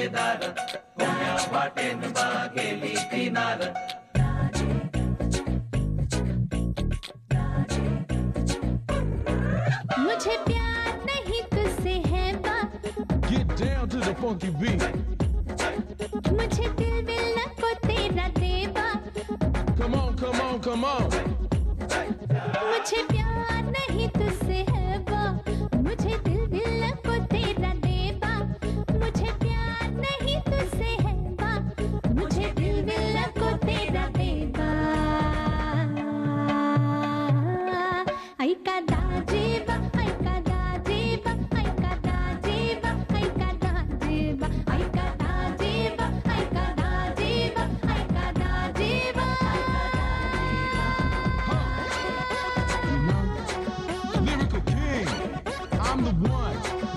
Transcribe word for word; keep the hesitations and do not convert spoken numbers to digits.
दार कोण्या वाटेन बा गेली किनार मुझे प्यार नहीं तुझसे है बा Get down to the funky beat. मुझे दिल मिलना को तेरा देवा Come on, come on, come on. मुझे प्यार नहीं तुझसे है बा मुझे दिल मिलना को तेरा देवा मुझे प्यार नहीं तुझसे है बा मुझे दिल मिलना को तेरा देवा आई का दाजेबा आई का दाजेबा आई का दाजेबा आई का दाजेबा आई का दाजेबा आई का दाजेबा आई का दाजेबा You know, lyrical king, I'm the one.